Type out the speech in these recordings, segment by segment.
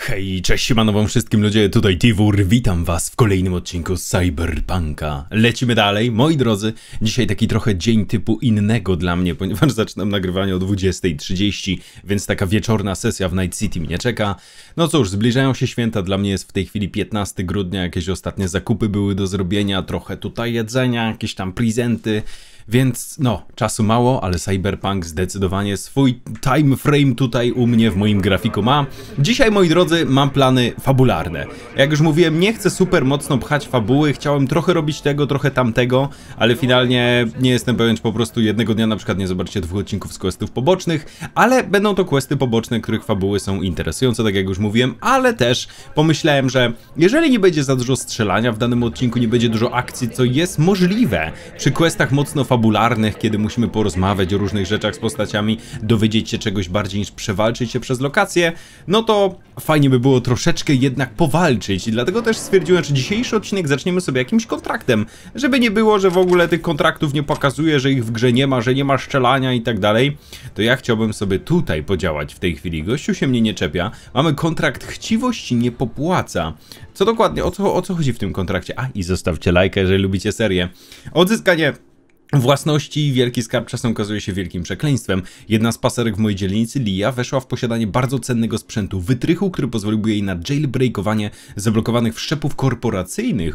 Hej, cześć, siemano wam wszystkim ludzie, tutaj Tiwur, witam was w kolejnym odcinku Cyberpunka. Lecimy dalej, moi drodzy, dzisiaj taki trochę dzień typu innego dla mnie, ponieważ zaczynam nagrywanie o 20:30, więc taka wieczorna sesja w Night City mnie czeka. No cóż, zbliżają się święta, dla mnie jest w tej chwili 15 grudnia, jakieś ostatnie zakupy były do zrobienia, trochę tutaj jedzenia, jakieś tam prezenty. Więc no, czasu mało, ale Cyberpunk zdecydowanie swój time frame tutaj u mnie w moim grafiku ma. Dzisiaj, moi drodzy, mam plany fabularne. Jak już mówiłem, nie chcę super mocno pchać fabuły, chciałem trochę robić tego, trochę tamtego, ale finalnie nie jestem pewien, czy po prostu jednego dnia na przykład nie zobaczycie 2 odcinków z questów pobocznych, ale będą to questy poboczne, których fabuły są interesujące, tak jak już mówiłem, ale też pomyślałem, że jeżeli nie będzie za dużo strzelania w danym odcinku, nie będzie dużo akcji, co jest możliwe przy questach mocno fabularnych, kiedy musimy porozmawiać o różnych rzeczach z postaciami, dowiedzieć się czegoś bardziej niż przewalczyć się przez lokację, no to fajnie by było troszeczkę jednak powalczyć i dlatego też stwierdziłem, że dzisiejszy odcinek zaczniemy sobie jakimś kontraktem, żeby nie było, że w ogóle tych kontraktów nie pokazuje, że ich w grze nie ma, że nie ma strzelania i tak dalej, to ja chciałbym sobie tutaj podziałać w tej chwili. Gościu się mnie nie czepia, mamy kontrakt chciwość nie popłaca. Co dokładnie, o co chodzi w tym kontrakcie? A, i zostawcie lajka, jeżeli lubicie serię. Odzyskanie własności wielki skarb czasem okazuje się wielkim przekleństwem. Jedna z paserek w mojej dzielnicy, Lia, weszła w posiadanie bardzo cennego sprzętu, wytrychu, który pozwoliłby jej na jailbreakowanie zablokowanych wszczepów korporacyjnych.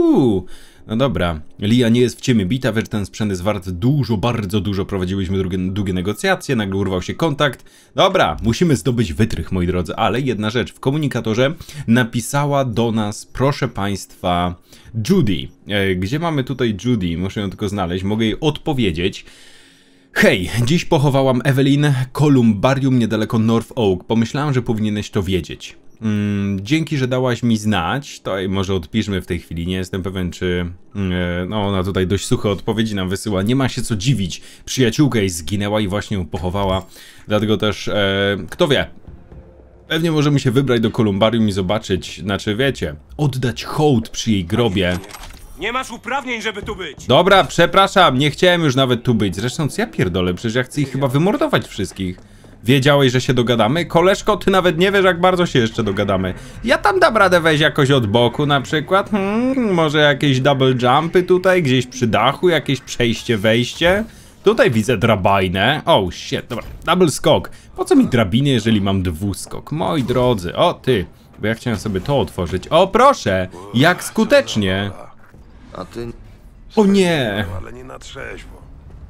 No dobra, Lia nie jest w ciemię bita, wiesz, ten sprzęt jest wart dużo, bardzo dużo, prowadziłyśmy długie negocjacje, nagle urwał się kontakt. Dobra, musimy zdobyć wytrych, moi drodzy, ale jedna rzecz, w komunikatorze napisała do nas, proszę państwa, Judy. Gdzie mamy tutaj Judy? Muszę ją tylko znaleźć, mogę jej odpowiedzieć. Hej, dziś pochowałam Evelyn Columbarium niedaleko North Oak, pomyślałam, że powinieneś to wiedzieć. Dzięki, że dałaś mi znać, to może odpiszmy w tej chwili, nie jestem pewien, czy no ona tutaj dość suche odpowiedzi nam wysyła, nie ma się co dziwić, przyjaciółka jej zginęła i właśnie ją pochowała, dlatego też, kto wie, pewnie możemy się wybrać do Columbarium i zobaczyć, znaczy wiecie, oddać hołd przy jej grobie. Nie masz uprawnień, żeby tu być! Dobra, przepraszam, nie chciałem już nawet tu być, zresztą co ja pierdolę, przecież ja chcę ich chyba wymordować wszystkich. Wiedziałeś, że się dogadamy? Koleżko, ty nawet nie wiesz, jak bardzo się jeszcze dogadamy. Ja tam dam radę wejść jakoś od boku na przykład. Może jakieś double jumpy tutaj, gdzieś przy dachu, jakieś przejście, wejście. Tutaj widzę drabinę. Oh shit, dobra, double skok. Po co mi drabiny, jeżeli mam dwuskok? Moi drodzy, o ty, bo ja chciałem sobie to otworzyć. O proszę, jak skutecznie. A ty... O nie. Ale nie na trzeźwo.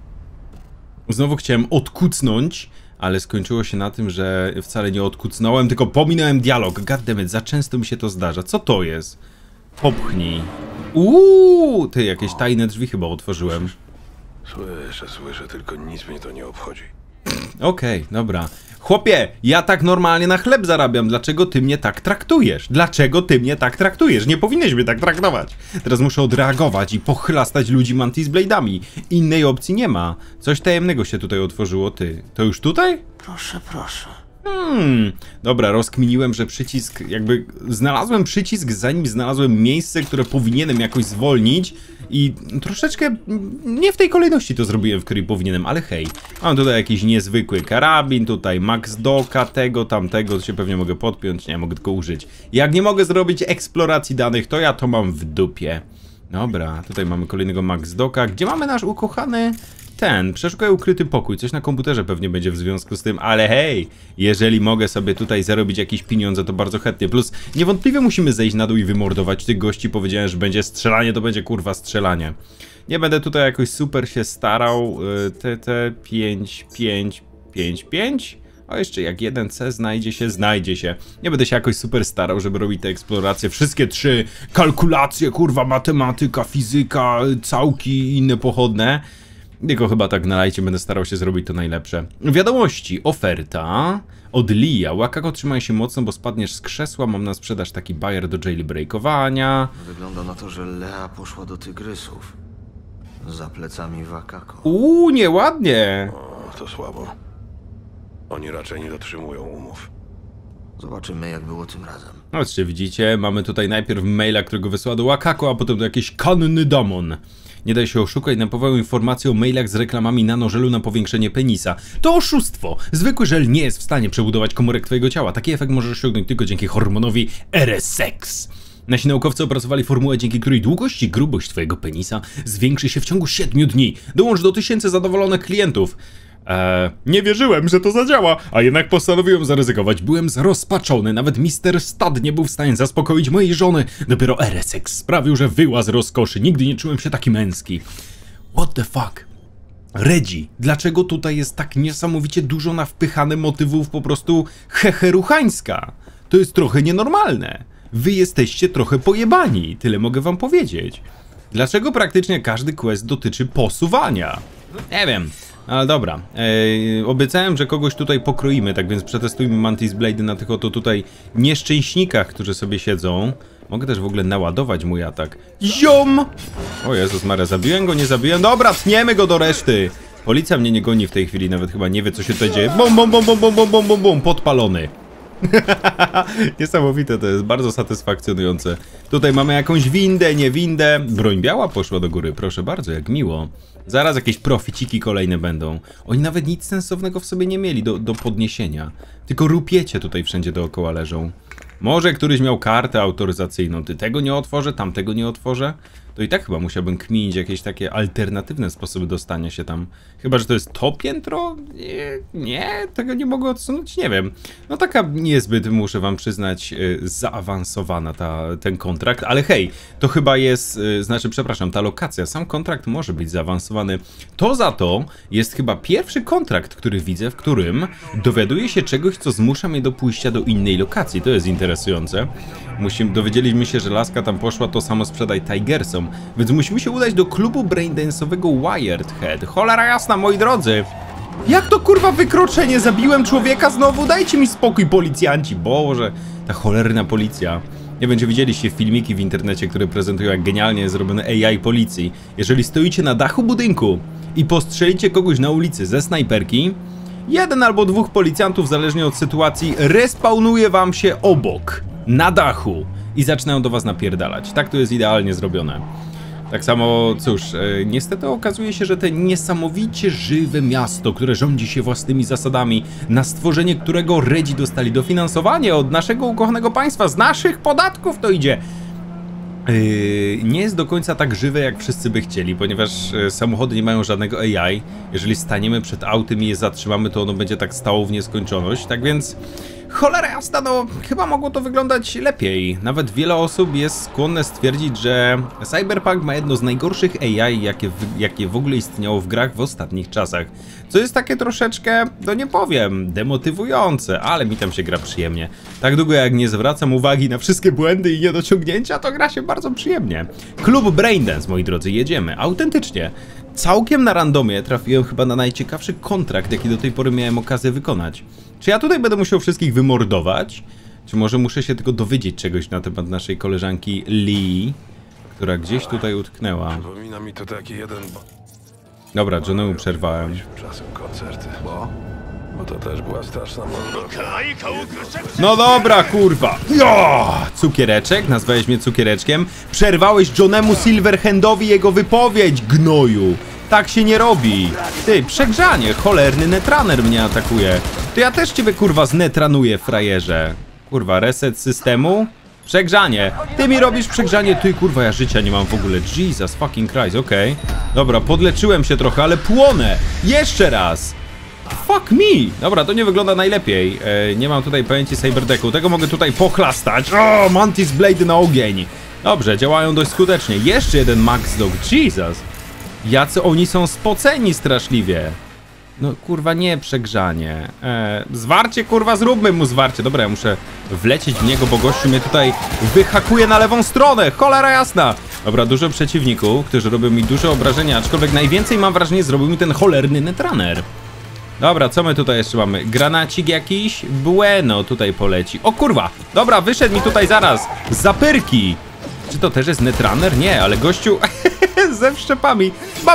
Znowu chciałem odkucnąć, ale skończyło się na tym, że wcale nie odkucnąłem, tylko pominąłem dialog. Goddammit, za często mi się to zdarza. Co to jest? Popchnij. Ty, jakieś tajne drzwi chyba otworzyłem. Słyszę, tylko nic mnie to nie obchodzi. Okej, dobra. Chłopie, ja tak normalnie na chleb zarabiam. Dlaczego ty mnie tak traktujesz? Dlaczego ty mnie tak traktujesz? Nie powinieneś mnie tak traktować. Teraz muszę odreagować i pochlastać ludzi mantis blade'ami. Innej opcji nie ma. Coś tajemnego się tutaj otworzyło, ty. To już tutaj? Proszę, proszę. Dobra, rozkminiłem, że przycisk, jakby znalazłem przycisk, zanim znalazłem miejsce, które powinienem jakoś zwolnić i troszeczkę nie w tej kolejności to zrobiłem, w której powinienem, ale hej, mam tutaj jakiś niezwykły karabin, tutaj Max Docka, tego, tamtego, to się pewnie mogę podpiąć, nie, mogę tylko użyć. Jak nie mogę zrobić eksploracji danych, to ja to mam w dupie. Dobra, tutaj mamy kolejnego Max Docka, gdzie mamy nasz ukochany... Przeszukaj ukryty pokój, coś na komputerze pewnie będzie w związku z tym, ale hej, jeżeli mogę sobie tutaj zarobić jakieś pieniądze, to bardzo chętnie, plus niewątpliwie musimy zejść na dół i wymordować tych gości, powiedziałem, że będzie strzelanie, to będzie kurwa strzelanie. Nie będę tutaj jakoś super się starał, TT5. O, jeszcze jak 1C znajdzie się. Nie będę się jakoś super starał, żeby robić te eksploracje. Wszystkie 3 kalkulacje, kurwa, matematyka, fizyka, całki i inne pochodne. Tylko chyba tak na lajcie będę starał się zrobić to najlepsze. Wiadomości. Oferta od Lia. Wakako, trzymaj się mocno, bo spadniesz z krzesła. Mam na sprzedaż taki bajer do jailbreakowania. Wygląda na to, że Lea poszła do tygrysów. Za plecami Wakako. Nieładnie. O, to słabo. Oni raczej nie dotrzymują umów. Zobaczymy, jak było tym razem. Patrzcie, widzicie, mamy tutaj najpierw maila, którego wysłała do Wakako, a potem do jakiś kanny demon. Nie daj się oszukać, napływają informacje o mailach z reklamami nanożelu na powiększenie penisa. To oszustwo! Zwykły żel nie jest w stanie przebudować komórek twojego ciała. Taki efekt możesz osiągnąć tylko dzięki hormonowi RSX. Nasi naukowcy opracowali formułę, dzięki której długość i grubość twojego penisa zwiększy się w ciągu 7 dni. Dołącz do 1000 zadowolonych klientów. Nie wierzyłem, że to zadziała, a jednak postanowiłem zaryzykować. Byłem zrozpaczony, nawet Mr. Stud nie był w stanie zaspokoić mojej żony. Dopiero RSX sprawił, że wyła z rozkoszy. Nigdy nie czułem się taki męski. What the fuck? Reggie, dlaczego tutaj jest tak niesamowicie dużo nawpychane motywów po prostu hecheruchańska? To jest trochę nienormalne. Wy jesteście trochę pojebani, tyle mogę wam powiedzieć. Dlaczego praktycznie każdy quest dotyczy posuwania? Nie wiem. Ale dobra, obiecałem, że kogoś tutaj pokroimy, tak więc przetestujmy Mantis Blade na tych oto tutaj nieszczęśnikach, którzy sobie siedzą. Mogę też w ogóle naładować mój atak. Ziom! O Jezus Maria, zabiłem go, nie zabiłem? Dobra, tniemy go do reszty! Policja mnie nie goni w tej chwili, nawet chyba nie wie, co się tutaj dzieje. Bum, bum, bum, bum, bum, bum, bum, bum, bum, podpalony. Niesamowite, to jest bardzo satysfakcjonujące. Tutaj mamy jakąś windę, nie windę. Broń biała poszła do góry, proszę bardzo, jak miło. Zaraz jakieś proficiki kolejne będą. Oni nawet nic sensownego w sobie nie mieli do podniesienia. Tylko rupiecie tutaj wszędzie dookoła leżą. Może któryś miał kartę autoryzacyjną. Ty tego nie otworzę, tamtego nie otworzę. To i tak chyba musiałbym kminić jakieś takie alternatywne sposoby dostania się tam. Chyba, że to jest to piętro? Nie, tego nie mogę odsunąć, nie wiem. No taka niezbyt, muszę wam przyznać, zaawansowana ten kontrakt, ale hej, to chyba jest, przepraszam, ta lokacja, sam kontrakt może być zaawansowany. To za to jest chyba pierwszy kontrakt, który widzę, w którym dowiaduję się czegoś, co zmusza mnie do pójścia do innej lokacji. To jest interesujące. Dowiedzieliśmy się, że laska tam poszła, to samo sprzedaj Tigersom, więc musimy się udać do klubu braindance'owego Wired Head. Cholera jasna, moi drodzy! Jak to kurwa wykroczenie? Zabiłem człowieka znowu? Dajcie mi spokój, policjanci! Boże, ta cholerna policja. Nie wiem, czy widzieliście filmiki w internecie, które prezentują, jak genialnie jest zrobiony AI policji. Jeżeli stoicie na dachu budynku i postrzelicie kogoś na ulicy ze snajperki, jeden albo dwóch policjantów, zależnie od sytuacji, respawnuje wam się obok, na dachu i zaczynają do was napierdalać. Tak to jest idealnie zrobione. Tak samo, cóż, niestety okazuje się, że te niesamowicie żywe miasto, które rządzi się własnymi zasadami, na stworzenie którego Redzi dostali dofinansowanie od naszego ukochanego państwa, z naszych podatków to idzie, nie jest do końca tak żywe, jak wszyscy by chcieli, ponieważ samochody nie mają żadnego AI. Jeżeli staniemy przed autem i je zatrzymamy, to ono będzie tak stało w nieskończoność, tak więc cholera jasna, no chyba mogło to wyglądać lepiej. Nawet wiele osób jest skłonne stwierdzić, że Cyberpunk ma jedno z najgorszych AI, jakie w ogóle istniało w grach w ostatnich czasach. Co jest takie troszeczkę, no nie powiem, demotywujące, ale mi tam się gra przyjemnie. Tak długo jak nie zwracam uwagi na wszystkie błędy i niedociągnięcia, to gra się bardzo przyjemnie. Klub Braindance, moi drodzy, jedziemy. Autentycznie. Całkiem na randomie trafiłem chyba na najciekawszy kontrakt, jaki do tej pory miałem okazję wykonać. Czy ja tutaj będę musiał wszystkich wymordować? Czy może muszę się tylko dowiedzieć czegoś na temat naszej koleżanki Lee, która gdzieś tutaj utknęła? Przypomina mi to taki jeden... Dobra, Johnemu przerwałem. Czasem koncerty. Bo to też była straszna mordoka. No dobra, kurwa. Jo! Cukiereczek, nazwałeś mnie cukiereczkiem. Przerwałeś Johnemu Silverhandowi jego wypowiedź, gnoju. Tak się nie robi. Ty, przegrzanie, cholerny netrunner mnie atakuje. To ja też ciebie kurwa znetranuję, frajerze. Kurwa, reset systemu? Przegrzanie. Ty mi robisz przegrzanie. Ty kurwa, ja życia nie mam w ogóle. Jesus fucking Christ, okej. Dobra, podleczyłem się trochę, ale płonę. Jeszcze raz. Fuck me! Dobra, to nie wygląda najlepiej. Nie mam tutaj pojęcia cyberdecku. Tego mogę tutaj pochlastać. O, Mantis Blade na ogień. Dobrze, działają dość skutecznie. Jeszcze jeden Max Dog. Jesus. Jacy oni są spoceni straszliwie. No kurwa, nie przegrzanie. Zwarcie, kurwa, zróbmy mu zwarcie. Dobra, ja muszę wlecieć w niego, bo gościu mnie tutaj wyhakuje na lewą stronę. Cholera jasna. Dobra, dużo przeciwników, którzy robią mi duże obrażenia, aczkolwiek najwięcej, mam wrażenie, zrobił mi ten cholerny netrunner. Dobra, co my tutaj jeszcze mamy? Granacik jakiś? Bueno tutaj poleci. O kurwa! Dobra, wyszedł mi tutaj zaraz z zapyrki. Czy to też jest netrunner? Nie, ale gościu ze wszczepami. Bye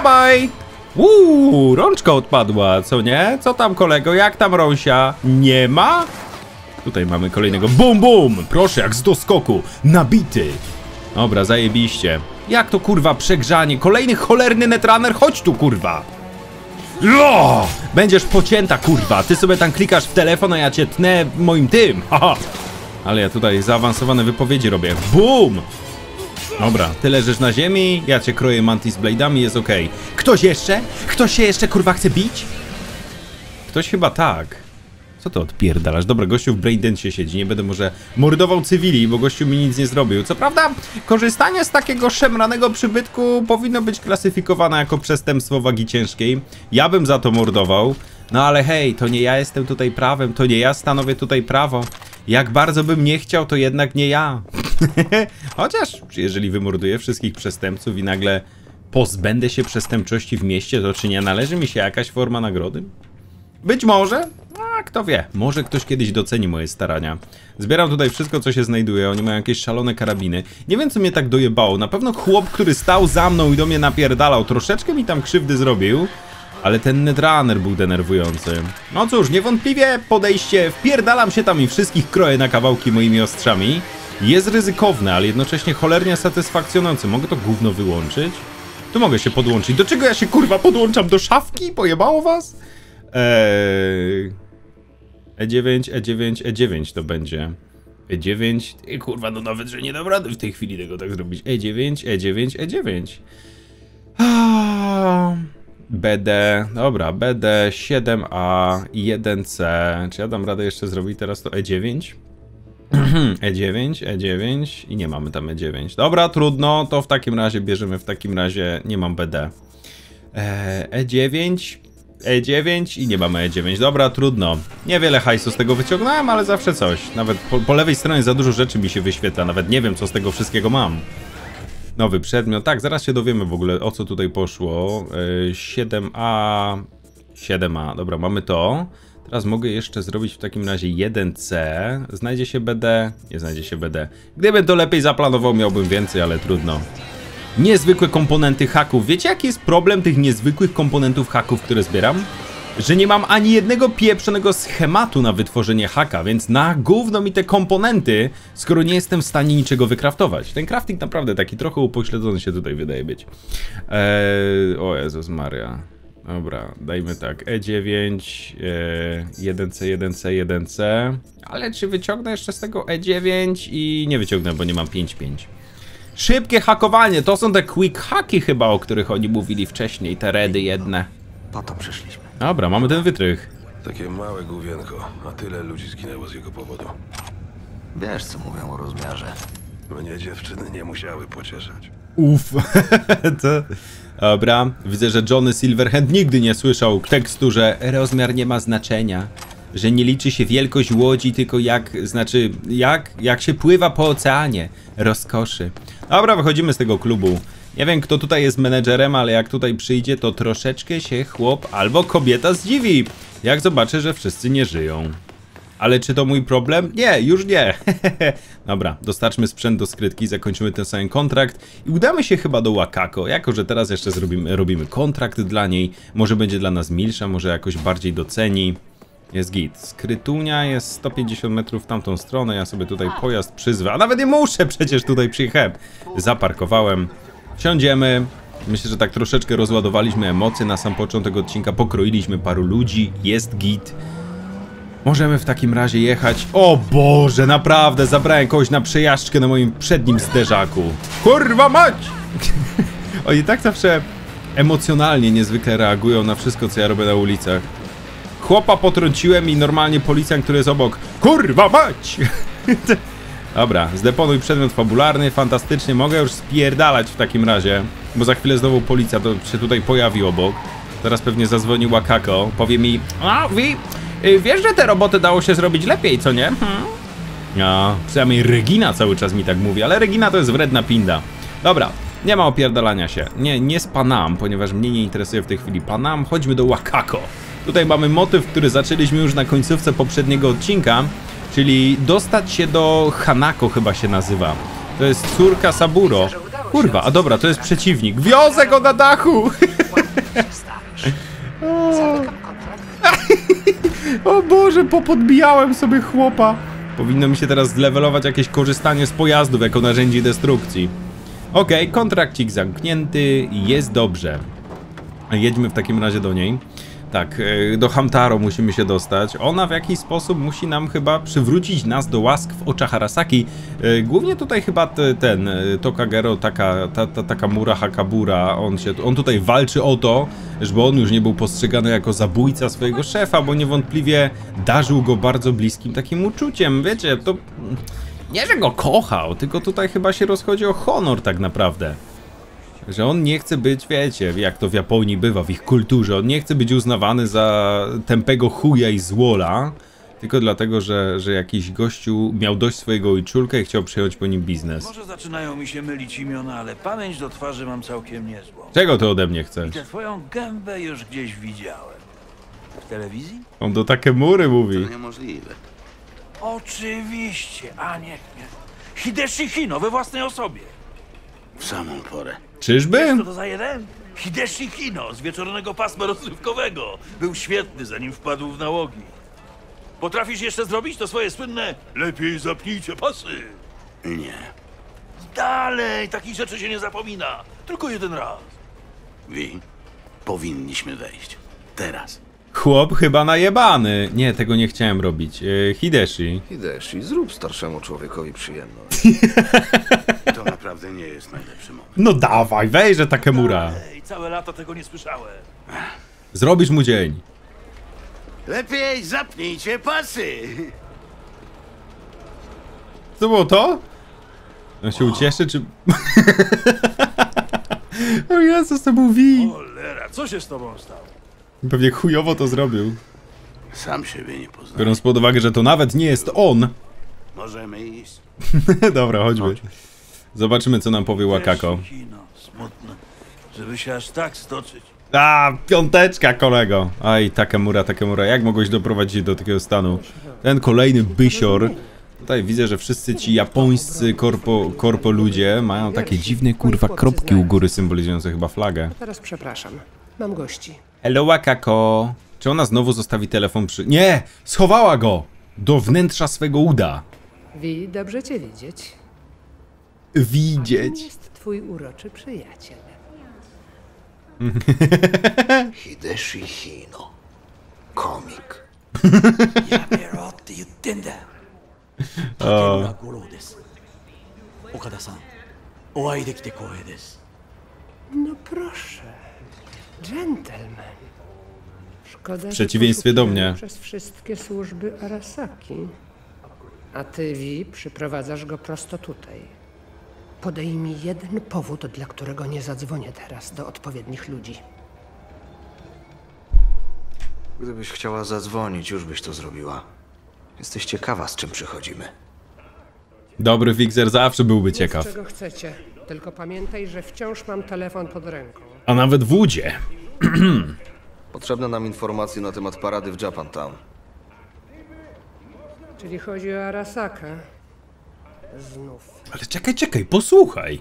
bye! Rączka odpadła, co nie? Co tam, kolego? Jak tam Rąsia? Nie ma? Tutaj mamy kolejnego. Bum, bum! Proszę, jak z doskoku. Nabity. Dobra, zajebiście. Jak to kurwa przegrzanie? Kolejny cholerny netrunner, chodź tu kurwa! Jo! Będziesz pocięta kurwa, ty sobie tam klikasz w telefon, a ja cię tnę moim tym, haha! Ale ja tutaj zaawansowane wypowiedzi robię, BUM! Dobra, ty leżysz na ziemi, ja cię kroję Mantis Blade'ami, jest okej. Ktoś jeszcze? Ktoś się jeszcze kurwa chce bić? Ktoś chyba tak. Co to odpierdalasz? Dobra, gościu w Braindensie siedzi, nie będę może mordował cywili, bo gościu mi nic nie zrobił. Co prawda, korzystanie z takiego szemranego przybytku powinno być klasyfikowane jako przestępstwo wagi ciężkiej. Ja bym za to mordował. No ale hej, to nie ja jestem tutaj prawem, to nie ja stanowię tutaj prawo. Jak bardzo bym nie chciał, to jednak nie ja. Chociaż, jeżeli wymorduję wszystkich przestępców i nagle pozbędę się przestępczości w mieście, to czy nie należy mi się jakaś forma nagrody? Być może. A kto wie, może ktoś kiedyś doceni moje starania. Zbieram tutaj wszystko, co się znajduje. Oni mają jakieś szalone karabiny. Nie wiem, co mnie tak dojebało. Na pewno chłop, który stał za mną i do mnie napierdalał, troszeczkę mi tam krzywdy zrobił. Ale ten netrunner był denerwujący. No cóż, niewątpliwie podejście, wpierdalam się tam i wszystkich kroję na kawałki moimi ostrzami. Jest ryzykowne, ale jednocześnie cholernie satysfakcjonujące. Mogę to gówno wyłączyć? Tu mogę się podłączyć. Do czego ja się kurwa podłączam? Do szafki? Pojebało was? E9, E9, E9 to będzie. E9. I kurwa, no nawet, że nie dam rady w tej chwili tego tak zrobić. E9, E9, E9. BD, dobra, BD, 7A, 1C. Czy ja dam radę jeszcze zrobić teraz to E9? E9, E9 i nie mamy tam E9. Dobra, trudno, to w takim razie bierzemy, w takim razie nie mam BD. E9, E9 i nie mamy E9. Dobra, trudno. Niewiele hajsu z tego wyciągnąłem, ale zawsze coś. Nawet po lewej stronie za dużo rzeczy mi się wyświetla. Nawet nie wiem, co z tego wszystkiego mam. Nowy przedmiot. Tak, zaraz się dowiemy w ogóle, o co tutaj poszło. 7A. 7A. Dobra, mamy to. Teraz mogę jeszcze zrobić w takim razie 1C. Znajdzie się BD? Nie znajdzie się BD. Gdybym to lepiej zaplanował, miałbym więcej, ale trudno. Niezwykłe komponenty haków. Wiecie, jaki jest problem tych niezwykłych komponentów haków, które zbieram? Że nie mam ani jednego pieprzonego schematu na wytworzenie haka, więc na gówno mi te komponenty, skoro nie jestem w stanie niczego wykraftować. Ten crafting naprawdę taki trochę upośledzony się tutaj wydaje być. O Jezus Maria. Dobra, dajmy tak. E9, 1C, 1C, 1C. Ale czy wyciągnę jeszcze z tego E9 i nie wyciągnę, bo nie mam 5-5. Szybkie hakowanie, to są te quick haki chyba, o których oni mówili wcześniej, te redy jedne. Po to przyszliśmy. Dobra, mamy ten wytrych. Takie małe główienko, a tyle ludzi zginęło z jego powodu. Wiesz, co mówią o rozmiarze. Mnie dziewczyny nie musiały pocieszać. Uff. Dobra, widzę, że Johnny Silverhand nigdy nie słyszał tekstu, że rozmiar nie ma znaczenia. Że nie liczy się wielkość łodzi, tylko jak się pływa po oceanie. Rozkoszy. Dobra, wychodzimy z tego klubu. Nie wiem, kto tutaj jest menedżerem, ale jak tutaj przyjdzie, to troszeczkę się chłop albo kobieta zdziwi. Jak zobaczy, że wszyscy nie żyją. Ale czy to mój problem? Nie, już nie. Dobra, dostarczmy sprzęt do skrytki, zakończymy ten sam kontrakt i udamy się chyba do Wakako. Jako że teraz jeszcze robimy kontrakt dla niej. Może będzie dla nas milsza, może jakoś bardziej doceni. Jest git. Skrytunia jest 150 metrów w tamtą stronę. Ja sobie tutaj pojazd przyzwę. A nawet nie muszę, przecież tutaj przyjechałem. Zaparkowałem. Wsiądziemy. Myślę, że tak troszeczkę rozładowaliśmy emocje na sam początek odcinka. Pokroiliśmy paru ludzi. Jest git. Możemy w takim razie jechać. O Boże, naprawdę zabrałem kogoś na przejażdżkę na moim przednim zderzaku. Kurwa mać! Oni tak zawsze emocjonalnie niezwykle reagują na wszystko, co ja robię na ulicach. Chłopa potrąciłem i normalnie policjant, który jest obok. Kurwa mać! Dobra, zdeponuj przedmiot fabularny, fantastycznie, mogę już spierdalać w takim razie, bo za chwilę znowu policja się tutaj pojawi obok. Teraz pewnie zadzwoni Wakako, powie mi: a, wiesz, że te roboty dało się zrobić lepiej, co nie? No, przynajmniej Regina cały czas mi tak mówi, ale Regina to jest wredna pinda. Dobra, nie ma opierdalania się, nie z Panam, ponieważ mnie nie interesuje w tej chwili Panam, chodźmy do Wakako. Tutaj mamy motyw, który zaczęliśmy już na końcówce poprzedniego odcinka, czyli dostać się do Hanako chyba się nazywa. To jest córka Saburo. Kurwa, a dobra, to jest przeciwnik. Wiozę go na dachu! O Boże, popodbijałem sobie chłopa. Powinno mi się teraz zlevelować jakieś korzystanie z pojazdów jako narzędzi destrukcji. Okej, kontrakcik zamknięty, jest dobrze. Jedźmy w takim razie do niej. Tak, do Hamtaro musimy się dostać. Ona w jakiś sposób musi nam chyba przywrócić nas do łask w oczach Arasaki. Głównie tutaj chyba ten Tokagero Takamura Hakabura, on tutaj walczy o to, żeby on już nie był postrzegany jako zabójca swojego szefa, bo niewątpliwie darzył go bardzo bliskim takim uczuciem. Wiecie, to nie, że go kochał, tylko tutaj chyba się rozchodzi o honor tak naprawdę. Że on nie chce być, wiecie, jak to w Japonii bywa, w ich kulturze, on nie chce być uznawany za tępego chuja i złola, tylko dlatego, że jakiś gościu miał dość swojego ojczulka i chciał przejąć po nim biznes. Może zaczynają mi się mylić imiona, ale pamięć do twarzy mam całkiem niezłą. Czego ty ode mnie chcesz? I tę twoją gębę już gdzieś widziałem. W telewizji? On do Takemury mówi. Niemożliwe. Oczywiście, a niech nie. Hideshi Hino we własnej osobie. W samą porę. Czyżby? Co to za jeden? Hideshi Hino z wieczornego pasma rozrywkowego. Był świetny, zanim wpadł w nałogi. Potrafisz jeszcze zrobić to swoje słynne lepiej zapnijcie pasy? Nie. Dalej, takich rzeczy się nie zapomina. Tylko jeden raz. Wi, powinniśmy wejść. Teraz. Chłop chyba najebany. Nie, tego nie chciałem robić. Hideshi. Hideshi, zrób starszemu człowiekowi przyjemność. To naprawdę nie jest najlepszy moment. No dawaj, wejrze Takemura. Ej, całe lata tego nie słyszałem. Zrobisz mu dzień. Lepiej zapnijcie pasy! Co było to? On się ucieszy, czy... O Jezus, to był Vi. Cholera, co się z tobą stało? Pewnie chujowo to zrobił. Sam siebie nie poznaję. Biorąc pod uwagę, że to nawet nie jest on. Możemy iść. Dobra, chodźmy. Zobaczymy, co nam powie Wakako. Kino, smutne, żeby się aż tak stoczyć. A, piąteczka, kolego. Aj, Takemura, jak mogłeś doprowadzić do takiego stanu? Ten kolejny bysior. Tutaj widzę, że wszyscy ci japońscy korpo ludzie mają takie dziwne, kurwa, kropki u góry symbolizujące chyba flagę. Teraz przepraszam. Mam gości. Hello, Wakako. Czy ona znowu zostawi telefon przy... Nie! Schowała go! Do wnętrza swego uda. Wi, dobrze cię widzieć. Widzieć. Kim jest twój uroczy przyjaciel? Hideshi Hino. Komik. やめろって言ってんだよ。竹村五郎です。岡田さん、お会いできて光栄です。 No proszę. Dżentelmen. Szkoda, W przeciwieństwie do mnie. Przez wszystkie służby Arasaki. A ty, Wi, przyprowadzasz go prosto tutaj. Podaj mi jeden powód, dla którego nie zadzwonię teraz do odpowiednich ludzi. Gdybyś chciała zadzwonić, już byś to zrobiła. Jesteś ciekawa, z czym przychodzimy. Dobry Fixer zawsze byłby ciekaw. Czego chcecie? Tylko pamiętaj, że wciąż mam telefon pod ręką. A nawet w udzie. Potrzebne nam informacje na temat parady w Japantown. Czyli chodzi o Arasakę. Znów. Ale czekaj, posłuchaj.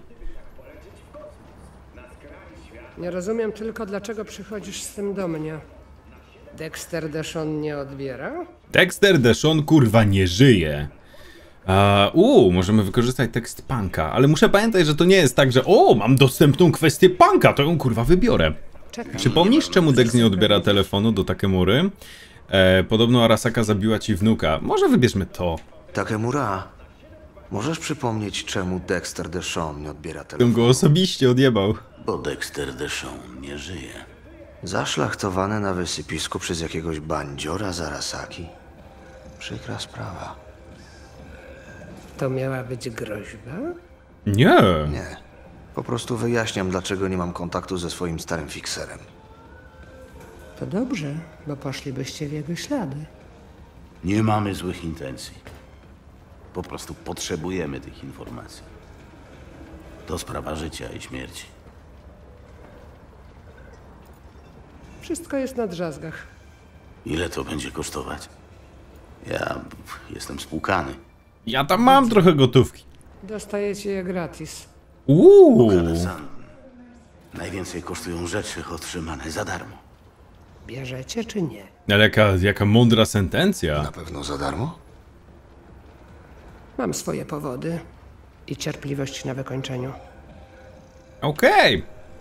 Nie rozumiem tylko, dlaczego przychodzisz z tym do mnie. Dexter Deshawn nie odbiera? Dexter Deshawn kurwa nie żyje. Możemy wykorzystać tekst punka, ale muszę pamiętać, że to nie jest tak, że mam dostępną kwestię punka, to ją kurwa wybiorę. Czekaj. Przypomnisz, czemu Dex nie odbiera telefonu do Takemury? Podobno Arasaka zabiła ci wnuka. Może wybierzmy to. Takemura, możesz przypomnieć, czemu Dexter Deshawn nie odbiera Bym telefonu? go osobiście odjebał. Bo Dexter Deshawn nie żyje. Zaszlachtowany na wysypisku przez jakiegoś bandziora z Arasaki. Przykra sprawa. To miała być groźba? Nie. Nie. Po prostu wyjaśniam, dlaczego nie mam kontaktu ze swoim starym fikserem. To dobrze, bo poszlibyście w jego ślady. Nie mamy złych intencji. Po prostu potrzebujemy tych informacji. To sprawa życia i śmierci. Wszystko jest na drzazgach. Ile to będzie kosztować? Ja jestem spłukany. Ja tam mam trochę gotówki. Dostajecie je gratis. Sam. Najwięcej kosztują rzeczy otrzymane za darmo. Bierzecie czy nie? Ale jaka mądra sentencja. Na pewno za darmo? Mam swoje powody i cierpliwość na wykończeniu. Okej.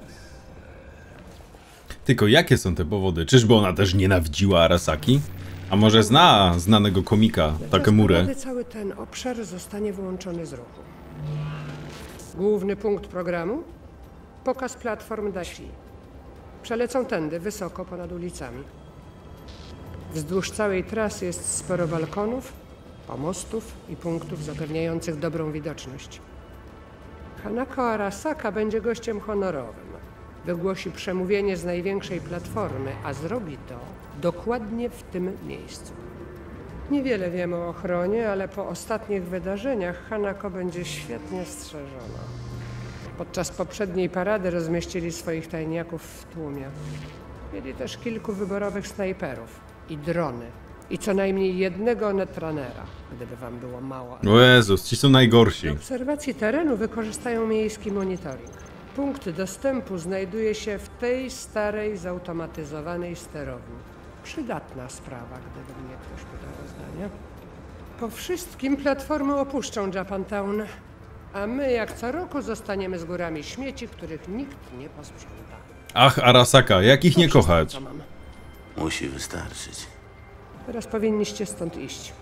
Tylko jakie są te powody? Czyżby ona też nienawidziła Arasaki? A może zna znanego komika Takemurę? Wtedy cały ten obszar zostanie wyłączony z ruchu. Główny punkt programu? Pokaz platform Dashi. Przelecą tędy, wysoko ponad ulicami. Wzdłuż całej trasy jest sporo balkonów, pomostów i punktów zapewniających dobrą widoczność. Hanako Arasaka będzie gościem honorowym. Wygłosi przemówienie z największej platformy, a zrobi to dokładnie w tym miejscu. Niewiele wiemy o ochronie, ale po ostatnich wydarzeniach Hanako będzie świetnie strzeżona. Podczas poprzedniej parady rozmieścili swoich tajniaków w tłumie. Mieli też kilku wyborowych snajperów i drony. I co najmniej jednego netrunnera, gdyby wam było mało. O Jezus, ci są najgorsi. Do obserwacji terenu wykorzystają miejski monitoring. Punkt dostępu znajduje się w tej starej, zautomatyzowanej sterowni. Przydatna sprawa, gdyby mnie ktoś pytał o zdanie. Po wszystkim platformy opuszczą Japantown, a my jak co roku zostaniemy z górami śmieci, których nikt nie posprząta. Ach, Arasaka, jak ich nie kochać? Co mam? Musi wystarczyć. Teraz powinniście stąd iść.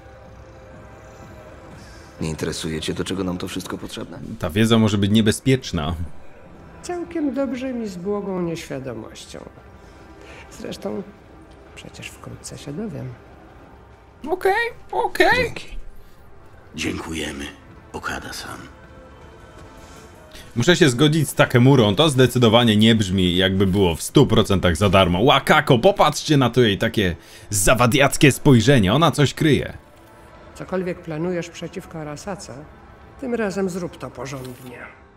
Nie interesuje cię, do czego nam to wszystko potrzebne? Ta wiedza może być niebezpieczna. Całkiem dobrze mi z błogą nieświadomością. Zresztą przecież wkrótce się dowiem. Okej. Dzięki. Dziękujemy, Okada-san. Muszę się zgodzić z Takemurą, to zdecydowanie nie brzmi jakby było w 100% za darmo. Łakako, popatrzcie na to jej takie zawadiackie spojrzenie, ona coś kryje. Cokolwiek planujesz przeciwko Arasace, tym razem zrób to porządnie.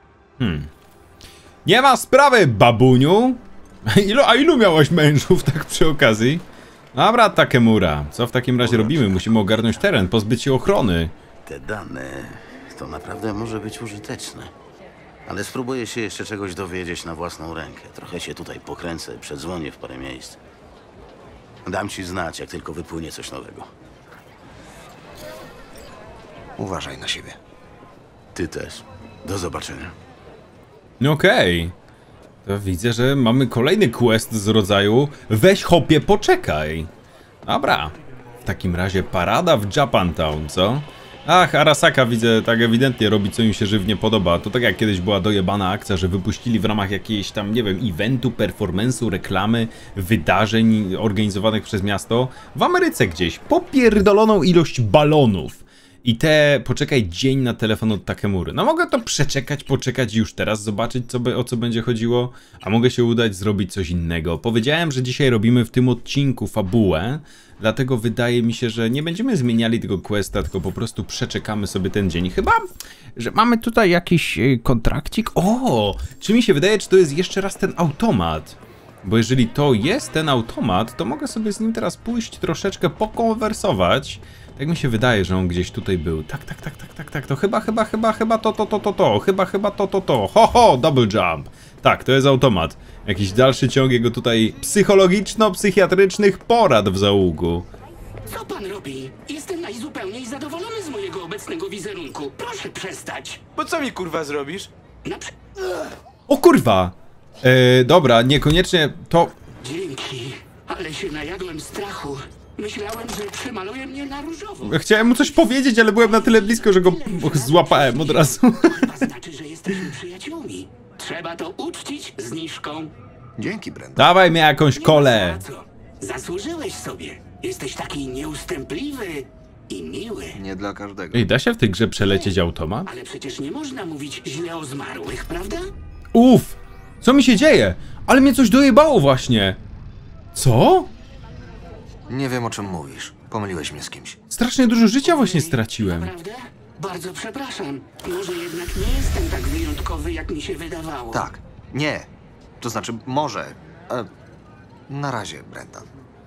Nie ma sprawy, babuniu. Ilu miałaś mężów tak przy okazji? Dobra, Takemura, co w takim razie robimy? Musimy ogarnąć teren, pozbyć się ochrony. Te dane to naprawdę może być użyteczne. Ale spróbuję się jeszcze czegoś dowiedzieć na własną rękę. Trochę się tutaj pokręcę, przedzwonię w parę miejsc. Dam ci znać, jak tylko wypłynie coś nowego. Uważaj na siebie. Ty też. Do zobaczenia. Okej. To widzę, że mamy kolejny quest z rodzaju weź hopie, poczekaj. Dobra. W takim razie parada w Japantown, co? Ach, Arasaka widzę, tak ewidentnie robi, co im się żywnie podoba. To tak jak kiedyś była dojebana akcja, że wypuścili w ramach jakiejś tam, nie wiem, eventu, performance'u, reklamy, wydarzeń organizowanych przez miasto w Ameryce gdzieś popierdoloną ilość balonów. I poczekaj dzień na telefon od Takemury. No mogę to przeczekać, poczekać i już teraz zobaczyć, o co będzie chodziło, a mogę się udać zrobić coś innego. Powiedziałem, że dzisiaj robimy w tym odcinku fabułę, dlatego wydaje mi się, że nie będziemy zmieniali tego questa, tylko po prostu przeczekamy sobie ten dzień. Chyba, że mamy tutaj jakiś kontrakcik. O, czy mi się wydaje, czy to jest jeszcze raz ten automat? Bo jeżeli to jest ten automat, to mogę sobie z nim teraz pójść troszeczkę pokonwersować. Tak mi się wydaje, że on gdzieś tutaj był. Tak. To chyba to. Ho, double jump. Tak, to jest automat. Jakiś dalszy ciąg jego tutaj psychologiczno-psychiatrycznych porad w zaułku. Co pan robi? Jestem najzupełniej zadowolony z mojego obecnego wizerunku. Proszę przestać. Bo co mi kurwa zrobisz? O kurwa! Dobra, niekoniecznie to... Dzięki, ale się najadłem strachu. Myślałem, że przemaluje mnie na różowo. Chciałem mu coś powiedzieć, ale byłem na tyle blisko, że go złapałem od razu. To znaczy, że jesteśmy przyjaciółmi. Trzeba to uczcić zniżką. Dzięki, Brenda. Dawaj mi jakąś kolę. Za co? Zasłużyłeś sobie. Jesteś taki nieustępliwy i miły. Nie dla każdego. Ej, da się w tej grze przelecieć automat? Ale przecież nie można mówić źle o zmarłych, prawda? Uff! Co mi się dzieje? Ale mnie coś dojebało właśnie. Co? Nie wiem, o czym mówisz. Pomyliłeś mnie z kimś. Strasznie dużo życia właśnie straciłem. Naprawdę? Bardzo przepraszam. Może jednak nie jestem tak wyjątkowy, jak mi się wydawało. Tak. Nie. To znaczy, może. Na razie, Brendan.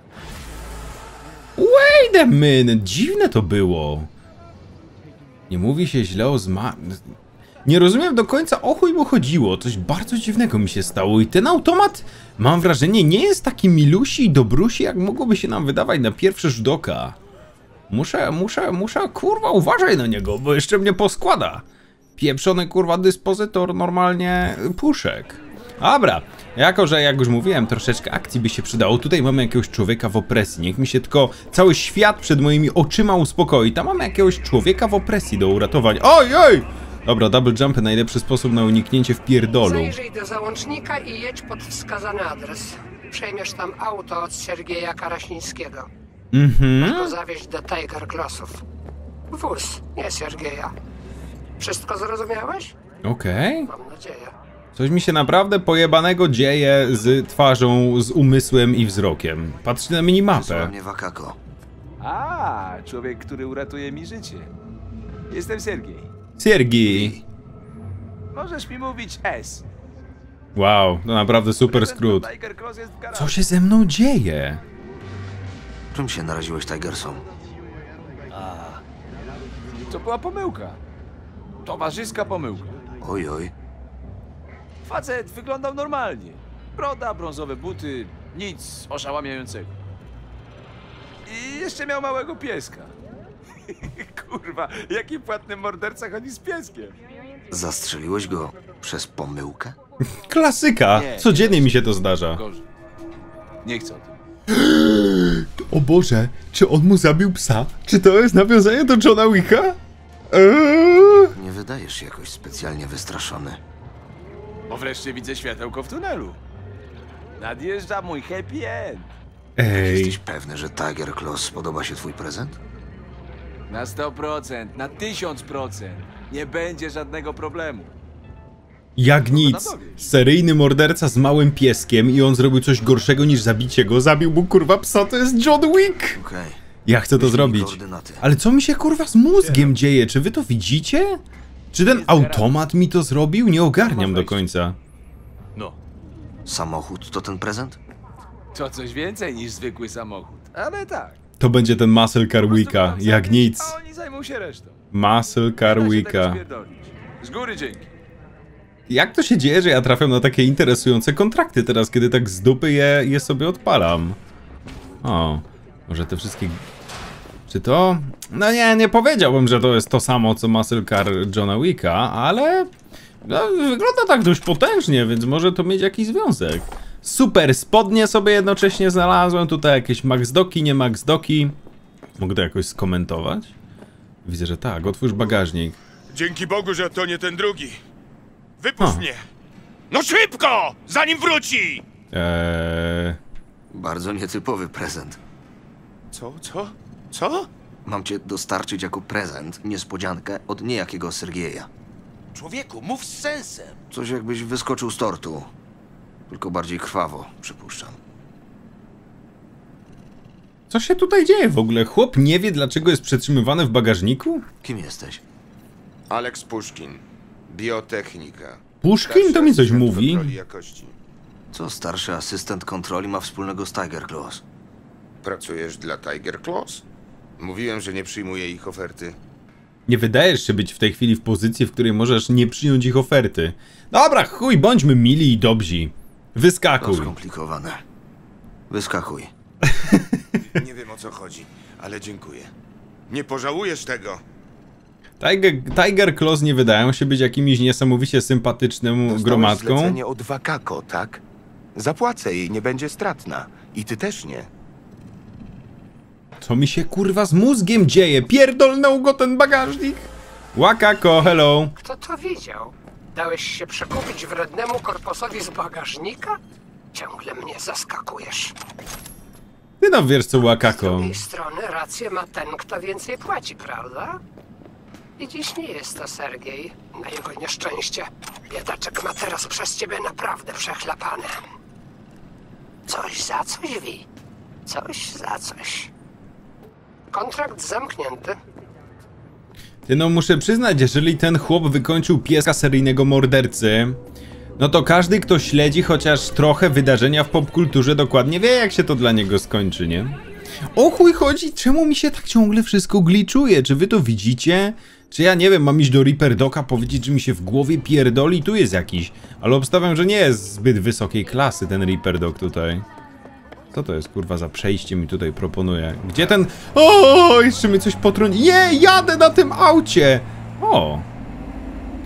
Wait a minute, dziwne to było. Nie mówi się źle o Nie rozumiem do końca, o chuj mu chodziło. Coś bardzo dziwnego mi się stało i ten automat, mam wrażenie, nie jest taki milusi i dobrusi, jak mogłoby się nam wydawać na pierwszy rzut oka. Muszę, kurwa, uważaj na niego, bo jeszcze mnie poskłada. Pieprzony kurwa dyspozytor normalnie puszek. Dobra, jako że jak już mówiłem, troszeczkę akcji by się przydało. Tutaj mamy jakiegoś człowieka w opresji. Niech mi się tylko cały świat przed moimi oczyma uspokoi. Tam mamy jakiegoś człowieka w opresji do uratowania. Oj, oj! Dobra, double jump najlepszy sposób na uniknięcie wpierdolu. Zajrzyj do załącznika i jedź pod wskazany adres. Przejmiesz tam auto od Sergieja Karasińskiego. Masz go zawieźć do Tiger Clawsów. Wóz, nie Sergieja. Wszystko zrozumiałeś? Okej. Mam nadzieję. Coś mi się naprawdę pojebanego dzieje z twarzą, z umysłem i wzrokiem. Patrzcie na minimapę. Wysłała mnie Wakako. A, człowiek, który uratuje mi życie. Jestem Sergiej. Siergiej. Możesz mi mówić S. Wow, to naprawdę super skrót. Tiger Claws jest w garażu. Co się ze mną dzieje? Czym się naraziłeś Tigersom? To była pomyłka. Towarzyska pomyłka. Oj, oj. Facet wyglądał normalnie. Broda, brązowe buty, nic oszałamiającego. I jeszcze miał małego pieska. Kurwa, jaki płatny morderca chodzi z pieskiem? Zastrzeliłeś go przez pomyłkę? Klasyka. Nie, Codziennie mi się to zdarza. Gorzej. Nie chcę o tym. O Boże, czy on mu zabił psa? Czy to jest nawiązanie do Johna Wicka? Nie wydajesz się jakoś specjalnie wystraszony. Bo wreszcie widzę światełko w tunelu. Nadjeżdża mój happy end. Ej, Jesteś pewny, że Tiger Claws spodoba się twój prezent? Na 100%, na 1000%. Nie będzie żadnego problemu. jak nic. Seryjny morderca z małym pieskiem i on zrobił coś gorszego niż zabicie go. Zabił mu kurwa psa, to jest John Wick. Okej. Ja chcę to Wyślij zrobić. koordynaty. Ale co mi się kurwa z mózgiem dzieje? Czy wy to widzicie? Czy ten automat mi to zrobił? Nie ogarniam do końca. No, Samochód to ten prezent? to coś więcej niż zwykły samochód. Ale tak. To będzie ten Muscle Car Wicka, jak nic. A oni zajmą się resztą. Muscle Car Da się tego Wicka. spierdolić. Z góry dzięki. Jak to się dzieje, że ja trafiam na takie interesujące kontrakty teraz, kiedy tak z dupy je sobie odpalam? O, może te wszystkie... Czy to? No nie powiedziałbym, że to jest to samo, co Muscle Car Johna Wicka, ale... No, wygląda tak dość potężnie, więc może to mieć jakiś związek. Super, spodnie sobie jednocześnie znalazłem, tutaj jakieś maxdoki, nie maxdoki. Mogę to jakoś skomentować? Widzę, że tak, otwórz bagażnik. Dzięki Bogu, że to nie ten drugi. Wypuść mnie! No szybko! Zanim wróci! Bardzo nietypowy prezent. Co? Mam cię dostarczyć jako prezent, niespodziankę od niejakiego Sergieja. Człowieku, mów z sensem. Coś jakbyś wyskoczył z tortu. Tylko bardziej krwawo, przypuszczam. Co się tutaj dzieje w ogóle? Chłop nie wie, dlaczego jest przetrzymywany w bagażniku? Kim jesteś? Aleks Puszkin, biotechnika. Puszkin to mi coś Asystent mówi. kontroli jakości. Co starszy asystent kontroli ma wspólnego z Tiger Claws? Pracujesz dla Tiger Claws? Mówiłem, że nie przyjmuję ich oferty. Nie wydajesz się być w tej chwili w pozycji, w której możesz nie przyjąć ich oferty. Dobra, chuj, bądźmy mili i dobrzy. To Wyskakuj. skomplikowane. Wyskakuj. Nie wiem, o co chodzi, ale dziękuję. Nie pożałujesz tego. Tiger Claws nie wydają się być jakimiś niesamowicie sympatyczną gromadką. zlecenie od Wakako, tak? Zapłacę jej, nie będzie stratna. I ty też nie. Co mi się kurwa z mózgiem dzieje? Pierdolnął go ten bagażnik. Wakako, hello. Kto to widział? Dałeś się przekupić wrednemu korposowi z bagażnika? Ciągle mnie zaskakujesz. Ty no wiesz co Z Wakako. drugiej strony rację ma ten, kto więcej płaci, prawda? I dziś nie jest to Sergiej, na jego nieszczęście. Biedaczek ma teraz przez ciebie naprawdę przechlapane. Coś za coś, Wi. Coś za coś. Kontrakt zamknięty. Ty no muszę przyznać, jeżeli ten chłop wykończył pieska seryjnego mordercy, no to każdy, kto śledzi chociaż trochę wydarzenia w popkulturze, dokładnie wie, jak się to dla niego skończy, nie? O chuj chodzi, czemu mi się tak ciągle wszystko gliczuje? Czy wy to widzicie? Czy ja nie wiem, mam iść do Reaper Doka, powiedzieć, że mi się w głowie pierdoli? Tu jest jakiś, ale obstawiam, że nie jest zbyt wysokiej klasy ten Reaper Dog tutaj. Co to jest kurwa za przejście mi tutaj proponuje? Gdzie ten... O, jeszcze mi coś potrąci. Nie, jadę na tym aucie! O!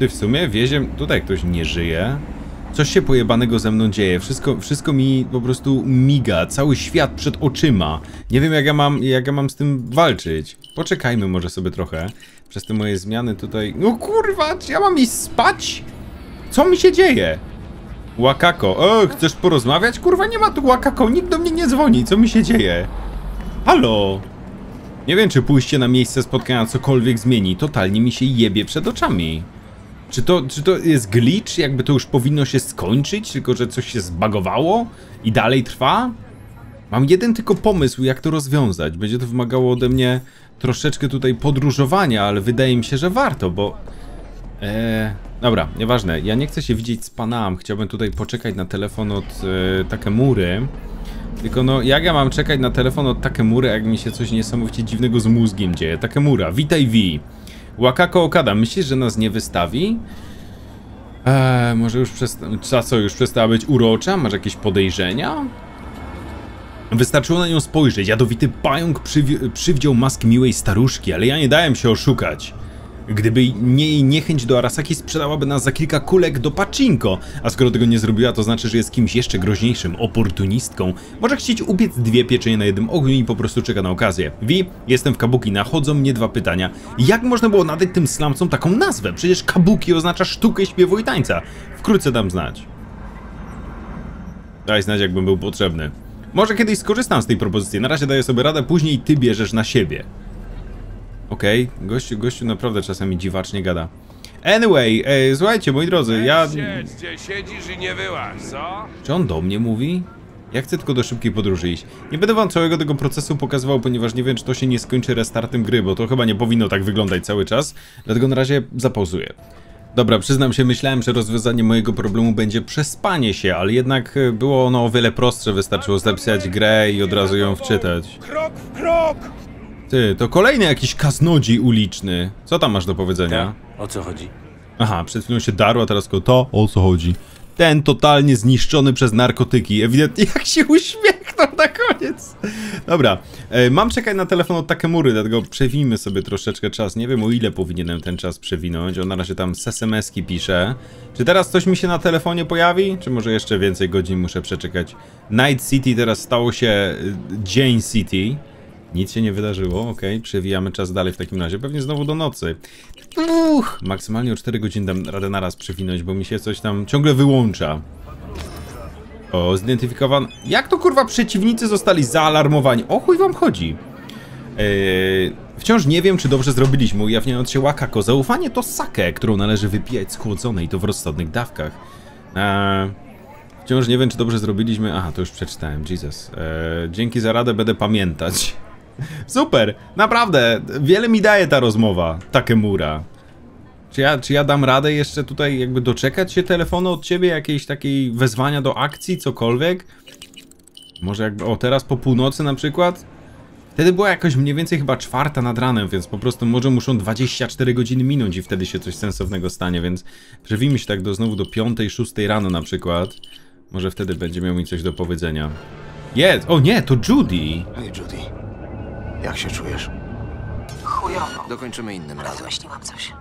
Ty w sumie wiezie... Tutaj ktoś nie żyje. Coś się pojebanego ze mną dzieje. Wszystko mi po prostu miga. Cały świat przed oczyma. Nie wiem jak ja mam z tym walczyć. Poczekajmy może sobie trochę. Przez te moje zmiany tutaj... No kurwa, czy ja mam iść spać? Co mi się dzieje? Wakako. O, chcesz porozmawiać? Kurwa, nie ma tu Wakako. Nikt do mnie nie dzwoni. Co mi się dzieje? Halo? Nie wiem, czy pójście na miejsce spotkania cokolwiek zmieni. Totalnie mi się jebie przed oczami. Czy to jest glitch? Jakby to już powinno się skończyć? Tylko, że coś się zbagowało? I dalej trwa? Mam jeden tylko pomysł, jak to rozwiązać. Będzie to wymagało ode mnie troszeczkę tutaj podróżowania, ale wydaje mi się, że warto, bo... Dobra, nieważne. Ja nie chcę się widzieć z Panam. Chciałbym tutaj poczekać na telefon od Takemury. Tylko no, jak ja mam czekać na telefon od Takemury, jak mi się coś niesamowicie dziwnego z mózgiem dzieje? Takemura, witaj V. Wakako Okada, myślisz, że nas nie wystawi? Może już już przestała być urocza? Masz jakieś podejrzenia? Wystarczyło na nią spojrzeć. Jadowity pająk przywdział mask miłej staruszki, ale ja nie dałem się oszukać. Gdyby jej niechęć do Arasaki sprzedałaby nas za kilka kulek do pachinko, a skoro tego nie zrobiła, to znaczy, że jest kimś jeszcze groźniejszym, oportunistką. Może chcieć upiec 2 pieczenie na jednym ogniu i po prostu czeka na okazję. Vi, jestem w Kabuki, nachodzą mnie 2 pytania. Jak można było nadać tym slamcom taką nazwę? Przecież Kabuki oznacza sztukę śpiewu i tańca. Wkrótce dam znać. Daj znać, jakbym był potrzebny. Może kiedyś skorzystam z tej propozycji. Na razie daję sobie radę, później ty bierzesz na siebie. Okej, gościu naprawdę czasami dziwacznie gada. Anyway, słuchajcie, moi drodzy, ja... Siedź, gdzie siedzisz i nie wyłaź, co? Czy on do mnie mówi? Ja chcę tylko do szybkiej podróży iść. Nie będę wam całego tego procesu pokazywał, ponieważ nie wiem, czy to się nie skończy restartem gry, bo to chyba nie powinno tak wyglądać cały czas. Dlatego na razie zapauzuję. Dobra, przyznam się, myślałem, że rozwiązanie mojego problemu będzie przespanie się, ale jednak było ono o wiele prostsze. Wystarczyło zapisać grę i od razu ją wczytać. Krok w krok! Ty, to kolejny jakiś kaznodziej uliczny. Co tam masz do powiedzenia? O co chodzi? Aha, przed chwilą się darło, a teraz tylko to, o co chodzi. Ten totalnie zniszczony przez narkotyki. Ewidentnie jak się uśmiechnął na koniec. Dobra, mam czekać na telefon od Takemury, dlatego przewijmy sobie troszeczkę czas. Nie wiem, o ile powinienem ten czas przewinąć. On na razie tam SMS-ki pisze. Czy teraz coś mi się na telefonie pojawi? Czy może jeszcze więcej godzin muszę przeczekać? Night City teraz stało się Dzień City. Nic się nie wydarzyło, okej, przewijamy czas dalej w takim razie, pewnie znowu do nocy. Maksymalnie o 4 godziny dam radę naraz przewinąć, bo mi się coś tam ciągle wyłącza. O, zidentyfikowano... Jak to kurwa przeciwnicy zostali zaalarmowani? O chuj wam chodzi? Wciąż nie wiem, czy dobrze zrobiliśmy, ujawniając się Wakako. Zaufanie to sake, którą należy wypijać schłodzone i to w rozsądnych dawkach. Wciąż nie wiem, czy dobrze zrobiliśmy... Aha, to już przeczytałem, Jesus. Dzięki za radę, będę pamiętać. Super, naprawdę, wiele mi daje ta rozmowa, Takemura. Czy ja dam radę jeszcze tutaj jakby doczekać się telefonu od ciebie, jakiejś takiej wezwania do akcji, cokolwiek? Może jakby, o teraz po północy na przykład? Wtedy była jakoś mniej więcej chyba 4 nad ranem, więc po prostu może muszą 24 godziny minąć i wtedy się coś sensownego stanie, więc przewijmy się tak znowu do 5, 6 rano na przykład. Może wtedy będzie miał mi coś do powiedzenia. Jest! O nie, to Judy! Hej, Judy. Jak się czujesz? Chujowo. Dokończymy innym razem. Wymyśliłam coś.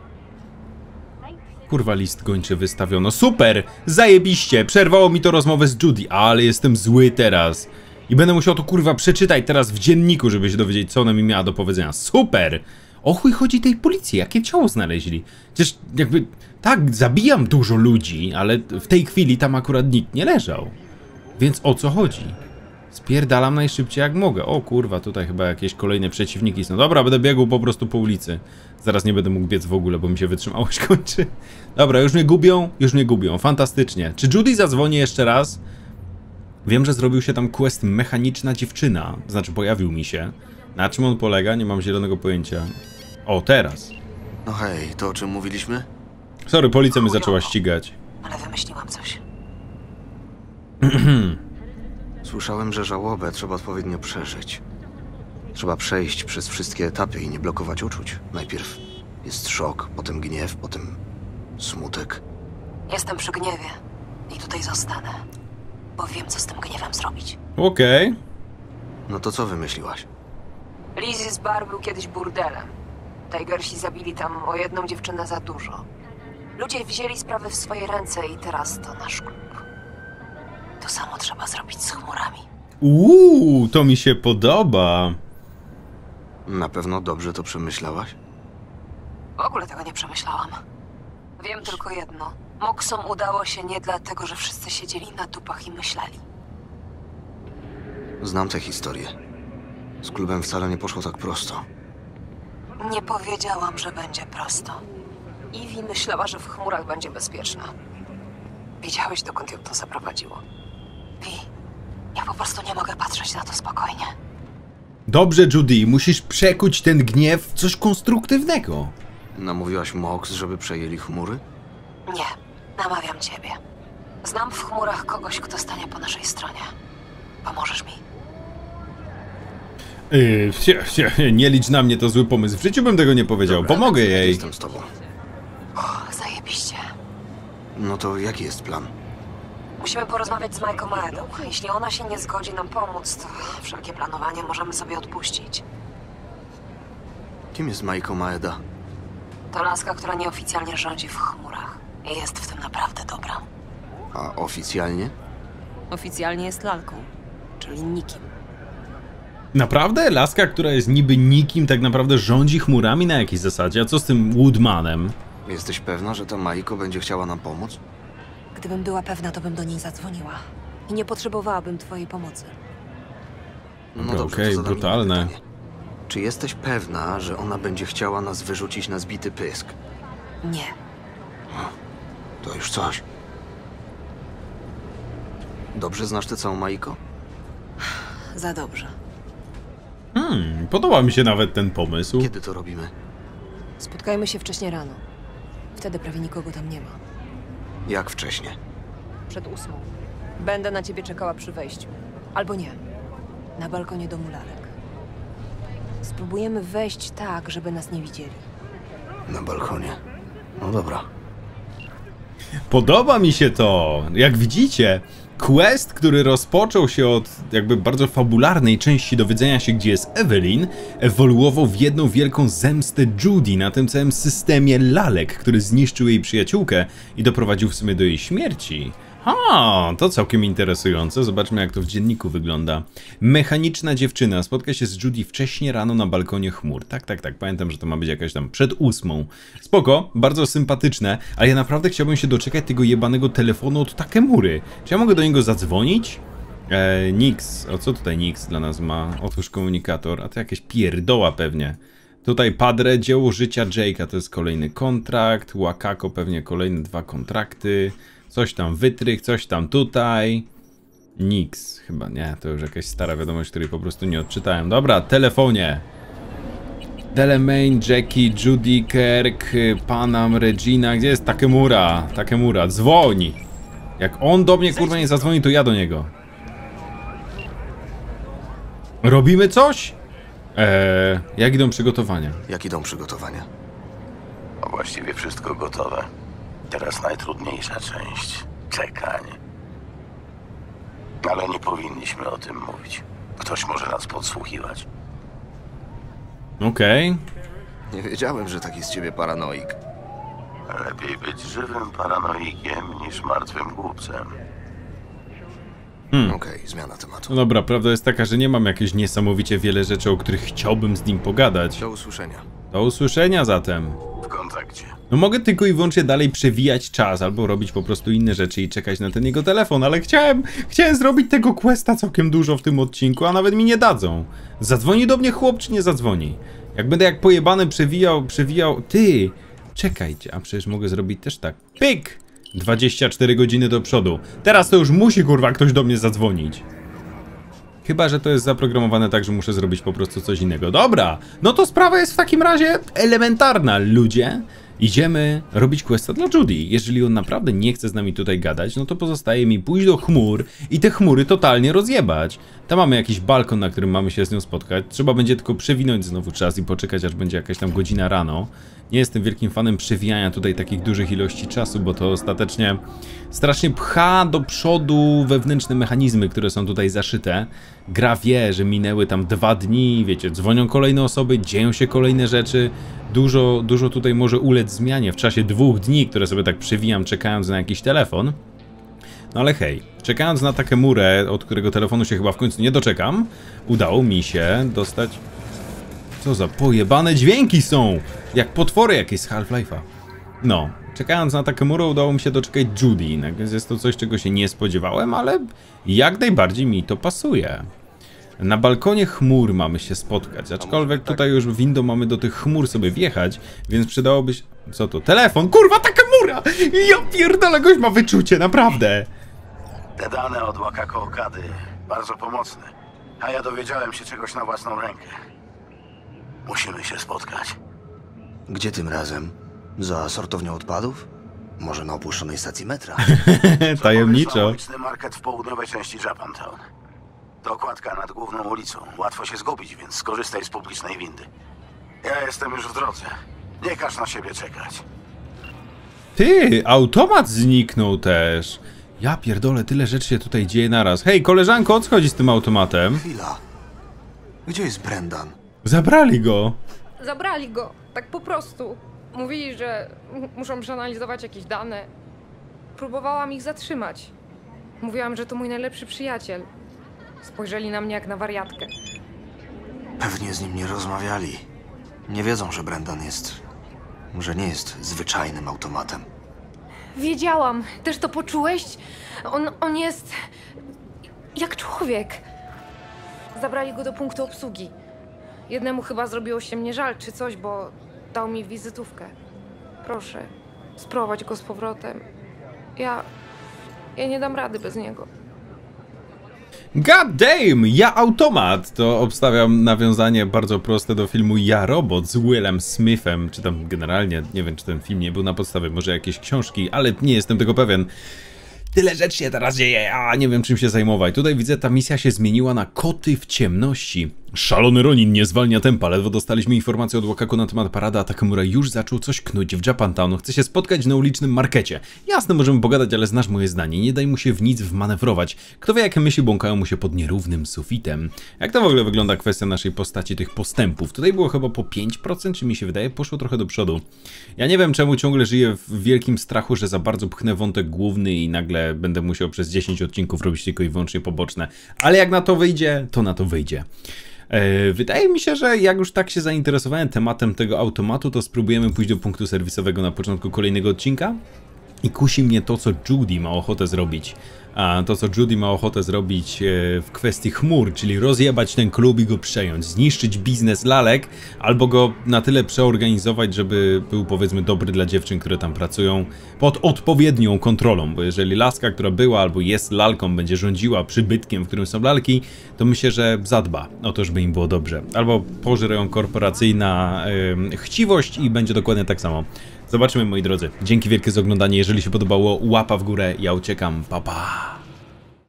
Kurwa, list gończy wystawiono. Super! Zajebiście! Przerwało mi to rozmowę z Judy, ale jestem zły teraz. I będę musiał to kurwa przeczytać teraz w dzienniku, żeby się dowiedzieć, co ona mi miała do powiedzenia. Super! O chuj chodzi tej policji, jakie ciało znaleźli? Przecież jakby... Tak, zabijam dużo ludzi, ale w tej chwili tam akurat nikt nie leżał. Więc o co chodzi? Spierdalam najszybciej jak mogę. O kurwa, tutaj chyba jakieś kolejne przeciwniki są. Dobra, będę biegł po prostu po ulicy. Zaraz nie będę mógł biec w ogóle, bo mi się wytrzymałość kończy. Dobra, już mnie gubią? Już mnie gubią. Fantastycznie. Czy Judy zadzwoni jeszcze raz? Wiem, że zrobił się tam quest mechaniczna dziewczyna. Znaczy, pojawił mi się. Na czym on polega? Nie mam zielonego pojęcia. O, teraz. No hej, to o czym mówiliśmy? Sorry, policja mnie zaczęła ścigać. Ale wymyśliłam coś. Słyszałem, że żałobę trzeba odpowiednio przeżyć. Trzeba przejść przez wszystkie etapy i nie blokować uczuć. Najpierw jest szok, potem gniew, potem smutek. Jestem przy gniewie i tutaj zostanę, bo wiem, co z tym gniewem zrobić. Okej. No to co wymyśliłaś? Lizzie's bar był kiedyś burdelem. Tigersi zabili tam o jedną dziewczynę za dużo. Ludzie wzięli sprawy w swoje ręce i teraz to nasz klub. To samo trzeba zrobić z chmurami. To mi się podoba. Na pewno dobrze to przemyślałaś? W ogóle tego nie przemyślałam. Wiem tylko jedno. Moxom udało się nie dlatego, że wszyscy siedzieli na dupach i myśleli. Znam tę historię. Z klubem wcale nie poszło tak prosto. Nie powiedziałam, że będzie prosto. Ivy myślała, że w chmurach będzie bezpieczna. Widziałeś, dokąd ją to zaprowadziło. Vi, ja po prostu nie mogę patrzeć na to spokojnie. Dobrze, Judy, musisz przekuć ten gniew w coś konstruktywnego. Namówiłaś Mox, żeby przejęli chmury? Nie, namawiam ciebie. Znam w chmurach kogoś, kto stanie po naszej stronie. Pomożesz mi? Nie licz na mnie, to zły pomysł. W życiu bym tego nie powiedział. Dobra, pomogę jej. Jestem z tobą. Zajebiście. No to jaki jest plan? Musimy porozmawiać z Majką Maedą. Jeśli ona się nie zgodzi nam pomóc, to wszelkie planowanie możemy sobie odpuścić. Kim jest Maiko Maeda? To laska, która nieoficjalnie rządzi w chmurach. I jest w tym naprawdę dobra. A oficjalnie? Oficjalnie jest lalką, czyli nikim. Naprawdę? Laska, która jest niby nikim, tak naprawdę rządzi chmurami na jakiej zasadzie? A co z tym Woodmanem? Jesteś pewna, że ta Maiko będzie chciała nam pomóc? Gdybym była pewna, to bym do niej zadzwoniła. I nie potrzebowałabym twojej pomocy. No dobrze, Okej, to zadam brutalne. inne pytanie. Czy jesteś pewna, że ona będzie chciała nas wyrzucić na zbity pysk? Nie. To już coś. Dobrze znasz tę całą Maiko? Za dobrze. Podoba mi się nawet ten pomysł. Kiedy to robimy? Spotkajmy się wcześnie rano. Wtedy prawie nikogo tam nie ma. Jak wcześnie? Przed 8. Będę na ciebie czekała przy wejściu. Albo nie. Na balkonie domu lalek. Spróbujemy wejść tak, żeby nas nie widzieli. Na balkonie. No dobra. Podoba mi się to. Jak widzicie, quest, który rozpoczął się od jakby bardzo fabularnej części dowiedzenia się, gdzie jest Evelyn, ewoluował w jedną wielką zemstę Judy na tym całym systemie lalek, który zniszczył jej przyjaciółkę i doprowadził w sumie do jej śmierci. To całkiem interesujące. Zobaczmy, jak to w dzienniku wygląda. Mechaniczna dziewczyna spotka się z Judy wcześnie rano na balkonie chmur. Tak. Pamiętam, że to ma być jakaś tam przed 8. Spoko, bardzo sympatyczne, ale ja naprawdę chciałbym się doczekać tego jebanego telefonu od Takemury. Czy ja mogę do niego zadzwonić? Nix. O co tutaj Nix dla nas ma? Otwórz komunikator. A to jakieś pierdoła pewnie. Tutaj Padre, dzieło życia Jake'a, to jest kolejny kontrakt. Wakako pewnie kolejne 2 kontrakty. Coś tam wytrych, coś tam tutaj. Nix, chyba nie, to już jakaś stara wiadomość, której po prostu nie odczytałem. Dobra, telefonie. Delamain, Jackie, Judy, Kirk, Panam, Regina. Gdzie jest Takemura? Takemura, dzwoń! Jak on do mnie kurwa nie zadzwoni, to ja do niego. Robimy coś? Jak idą przygotowania? Jak idą przygotowania? No właściwie wszystko gotowe. Teraz najtrudniejsza część. Czekanie. Ale nie powinniśmy o tym mówić. Ktoś może nas podsłuchiwać. Okej. Nie wiedziałem, że taki z ciebie paranoik. Lepiej być żywym paranoikiem niż martwym głupcem. Okej, zmiana tematu. No dobra, prawda jest taka, że nie mam jakieś niesamowicie wiele rzeczy, o których chciałbym z nim pogadać. Do usłyszenia. Do usłyszenia zatem. W kontakcie. No mogę tylko i wyłącznie dalej przewijać czas, albo robić po prostu inne rzeczy i czekać na ten jego telefon, ale chciałem zrobić tego questa całkiem dużo w tym odcinku, a nawet mi nie dadzą. Zadzwoni do mnie chłop, czy nie zadzwoni? Jak będę jak pojebany przewijał... Ty! Czekajcie, a przecież mogę zrobić też tak. Pyk! 24 godziny do przodu. Teraz to już musi, kurwa, ktoś do mnie zadzwonić. Chyba że to jest zaprogramowane tak, że muszę zrobić po prostu coś innego. Dobra, no to sprawa jest w takim razie elementarna, ludzie. Idziemy robić questa dla Judy. Jeżeli on naprawdę nie chce z nami tutaj gadać, no to pozostaje mi pójść do chmur i te chmury totalnie rozjebać. Tam mamy jakiś balkon, na którym mamy się z nią spotkać. Trzeba będzie tylko przewinąć znowu czas i poczekać, aż będzie jakaś tam godzina rano. Nie jestem wielkim fanem przewijania tutaj takich dużych ilości czasu, bo to ostatecznie strasznie pcha do przodu wewnętrzne mechanizmy, które są tutaj zaszyte. Gra wie, że minęły tam 2 dni, wiecie, dzwonią kolejne osoby, dzieją się kolejne rzeczy. dużo tutaj może ulec zmianie w czasie 2 dni, które sobie tak przewijam, czekając na jakiś telefon. No ale hej, czekając na Takemurę, od którego telefonu się chyba w końcu nie doczekam, udało mi się dostać... Co za pojebane dźwięki są! Jak potwory jakieś z Half-Life'a. No, czekając na Takemurę udało mi się doczekać Judy, więc jest to coś, czego się nie spodziewałem, ale jak najbardziej mi to pasuje. Na balkonie chmur mamy się spotkać, aczkolwiek tutaj już windą mamy do tych chmur sobie wjechać, więc przydałoby się... Co to? Telefon! Kurwa, Takemura! Ja pierdolę, gość ma wyczucie, naprawdę! Te dane od Wakako Okady bardzo pomocne, a ja dowiedziałem się czegoś na własną rękę. Musimy się spotkać. Gdzie tym razem? Za sortownią odpadów? Może na opuszczonej stacji metra? Tajemniczo. Uliczny market w południowej części Japantown. To kładka nad główną ulicą. Łatwo się zgubić, więc skorzystaj z publicznej windy. Ja jestem już w drodze. Nie każ na siebie czekać. Ty, automat zniknął też. Ja pierdolę, tyle rzeczy się tutaj dzieje naraz. Hej, koleżanko, o co chodzi z tym automatem? Chwila. Gdzie jest Brendan? Zabrali go. Zabrali go, tak po prostu. Mówili, że muszą przeanalizować jakieś dane. Próbowałam ich zatrzymać. Mówiłam, że to mój najlepszy przyjaciel. Spojrzeli na mnie jak na wariatkę. Pewnie z nim nie rozmawiali. Nie wiedzą, że Brendan jest... że nie jest zwyczajnym automatem. Wiedziałam. Też to poczułeś? On jest... jak człowiek. Zabrali go do punktu obsługi. Jednemu chyba zrobiło się mnie żal czy coś, bo dał mi wizytówkę. Proszę, sprowadź go z powrotem. Ja nie dam rady bez niego. God damn! Ja automat! To obstawiam nawiązanie bardzo proste do filmu Ja Robot z Willem Smithem, czy tam generalnie, nie wiem czy ten film nie był na podstawie może jakiejś książki, ale nie jestem tego pewien. Tyle rzeczy się teraz dzieje, a nie wiem czym się zajmować. Tutaj widzę, ta misja się zmieniła na koty w ciemności. Szalony Ronin nie zwalnia tempa, ledwo dostaliśmy informację od Wakako na temat parady, a Takemura już zaczął coś knuć w Japantown. Chce się spotkać na ulicznym markecie. Jasne, możemy pogadać, ale znasz moje zdanie, nie daj mu się w nic wmanewrować. Kto wie, jakie myśli błąkają mu się pod nierównym sufitem. Jak to w ogóle wygląda kwestia naszej postaci, tych postępów? Tutaj było chyba po 5%, czy mi się wydaje? Poszło trochę do przodu. Ja nie wiem, czemu ciągle żyję w wielkim strachu, że za bardzo pchnę wątek główny i nagle będę musiał przez 10 odcinków robić tylko i wyłącznie poboczne. Ale jak na to wyjdzie, to na to wyjdzie. Wydaje mi się, że jak już tak się zainteresowałem tematem tego automatu, to spróbujemy pójść do punktu serwisowego na początku kolejnego odcinka. I kusi mnie to, co Judy ma ochotę zrobić. A to, co Judy ma ochotę zrobić w kwestii chmur, czyli rozjebać ten klub i go przejąć, zniszczyć biznes lalek, albo go na tyle przeorganizować, żeby był, powiedzmy, dobry dla dziewczyn, które tam pracują, pod odpowiednią kontrolą, bo jeżeli laska, która była albo jest lalką, będzie rządziła przybytkiem, w którym są lalki, to myślę, że zadba o to, żeby im było dobrze. Albo pożre ją korporacyjna chciwość i będzie dokładnie tak samo. Zobaczymy, moi drodzy. Dzięki wielkie za oglądanie. Jeżeli się podobało, łapa w górę. Ja uciekam. Pa, pa.